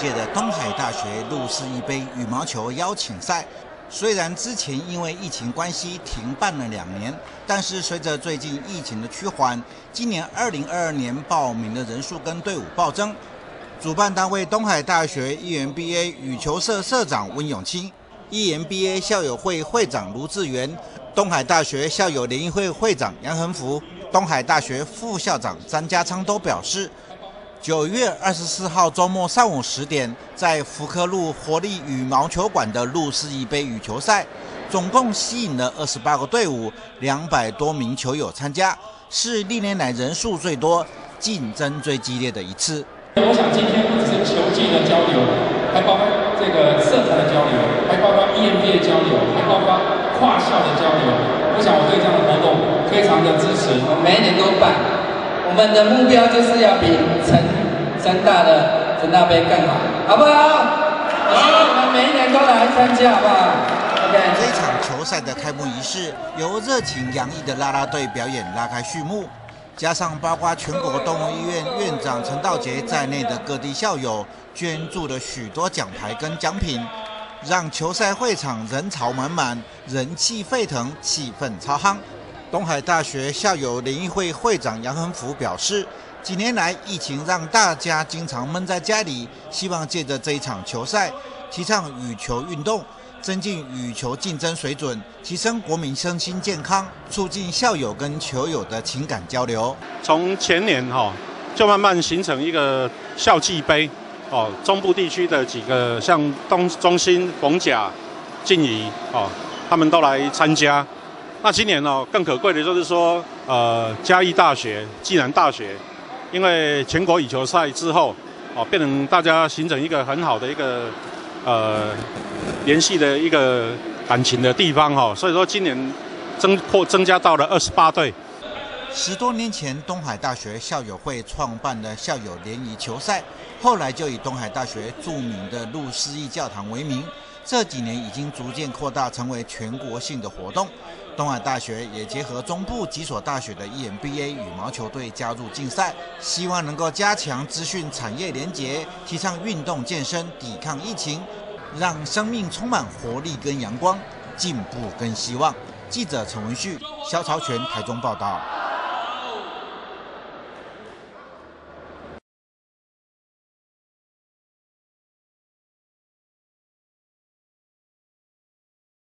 届的东海大学陆世一杯羽毛球邀请赛。虽然之前因为疫情关系停办了2年，但是随着最近疫情的趋缓，今年2022年报名的人数跟队伍暴增。主办单位东海大学 EMBA 羽球社社长温永清、EMBA 校友会会长卢志源、东海大学校友联谊会会长杨恒福、东海大学副校长张家昌都表示，9月24号周末上午10点，在福科路活力羽毛球馆的陆世一杯羽球赛，总共吸引了28个队伍，200多名球友参加，是历年来人数最多、竞争最激烈的一次。 我想今天不只是球技的交流，还包括这个社团的交流，还包括 EMBA 交流，还包括跨校的交流。我想我对这样的活动非常的支持。 我每一年都办，我们的目标就是要比成大的成大杯更好，好不好？好，我们每一年都来参加，好不好 ？OK。 这场球赛的开幕仪式由热情洋溢的啦啦队表演拉开序幕。加上包括全国动物医院院长陈道杰在内的各地校友捐助了许多奖牌跟奖品，让球赛会场人潮满满，人气沸腾，气氛超夯。东海大学校友联谊会会长杨恒福表示，几年来疫情让大家经常闷在家里，希望借着这一场球赛，提倡羽球运动，增进羽球竞争水准，提升国民身心健康，促进校友跟球友的情感交流。 从前年就慢慢形成一个校际杯中部地区的几个像中心、逢甲、静宜他们都来参加。那今年更可贵的就是说，嘉义大学、暨南大学，因为全国羽球赛之后变成大家形成一个很好的一个联系的一个感情的地方所以说今年增加到了28队。 10多年前，东海大学校友会创办了校友联谊球赛，后来就以东海大学著名的陆世一教堂为名，这几年已经逐渐扩大成为全国性的活动。东海大学也结合中部几所大学的 EMBA 羽毛球队加入竞赛，希望能够加强资讯产业连结，提倡运动健身，抵抗疫情，让生命充满活力跟阳光，进步跟希望。记者陈文旭、肖朝全台中报道。